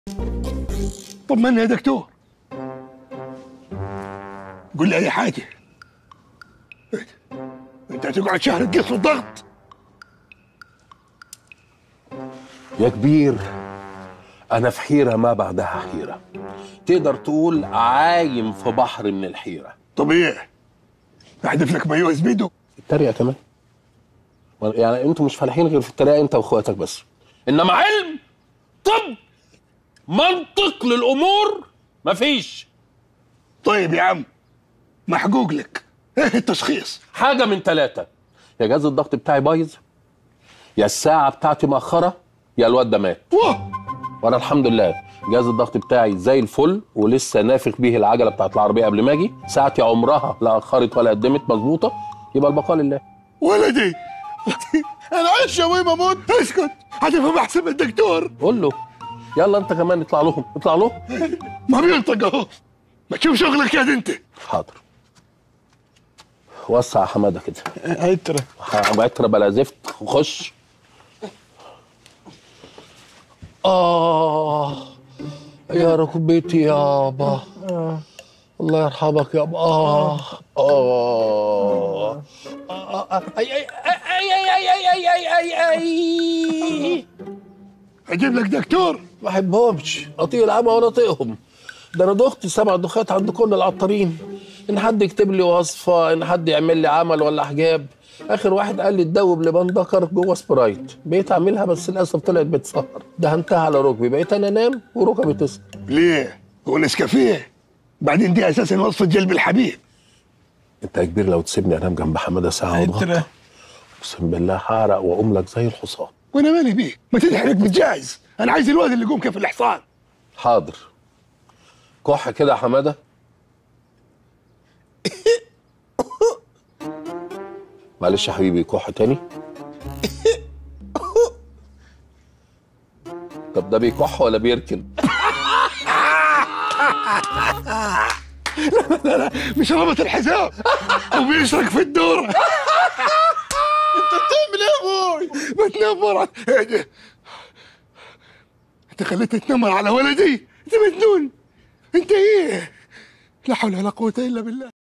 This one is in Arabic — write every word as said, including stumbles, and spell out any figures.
طمني يا دكتور، قول لي اي حاجه. انت هتقعد شهر تقيس الضغط؟ يا كبير انا في حيره ما بعدها حيره، تقدر تقول عايم في بحر من الحيره. طب ايه؟ احذف لك مايو اسبيدو؟ التريقه كمان؟ يعني انتوا مش فالحين غير في التريقه انت واخواتك بس، انما علم طب منطق للامور مفيش. طيب يا عم محقوق لك، ايه التشخيص؟ حاجه من ثلاثه، يا جهاز الضغط بتاعي بايظ، يا الساعه بتاعتي مأخره، يا الواد ده مات. واه، وانا الحمد لله جهاز الضغط بتاعي زي الفل، ولسه نافخ بيه العجله بتاعت العربيه قبل ما اجي، ساعتي عمرها لا اخرت ولا قدمت، مظبوطه، يبقى البقاء لله. ولدي انا عايش يا وين اموت. اسكت، هتفهم احسن من الدكتور. قول له يلا انت كمان اطلع لهم، اطلع لهم. ما بينطق اهو، ما تشوف شغلك يا انت. حاضر، وسع يا حماده كده. عترة عترة بلا زفت، وخش. آه يا ركبتي يابا، آه. الله يرحمك يابا. آه آه آه أي أي أي أي أي أي أي أي اجيب لك دكتور؟ ما بحبهمش، أطيق العمى وأنا أطيقهم. ده أنا دخت سبع دخات عند كل العطارين، إن حد يكتب لي وصفة، إن حد يعمل لي عمل ولا حجاب. آخر واحد قال لي تدوب لبان دكر جوه سبرايت، بقيت أعملها بس للأسف طلعت بتسهر، دهنتها على ركبي، بقيت أنا أنام وركبي تسهر. ليه؟ هو نسكافيه؟ بعدين دي اساسا وصفه جلب الحبيب. أنت يا كبير لو تسيبني أنام جنب حمادة ساعة واتغطى، أقسم بالله هعرق وأقوم لك زي الحصان. وانا مالي بيه؟ ما تضحك بالجاهز، انا عايز الواد اللي يقوم كيف الحصان. حاضر، كح كده يا حماده. معلش يا حبيبي، كح تاني. طب ده بيكح ولا بيركن؟ لا لا لا، مش رابط الحزام او بيشرك في الدور. انت بتعمل ايه يا ابوي؟ بتنمر. انت خليتني اتنمر على ولدي؟ انت مجنون انت. ايه؟ لا حول ولا قوه الا بالله.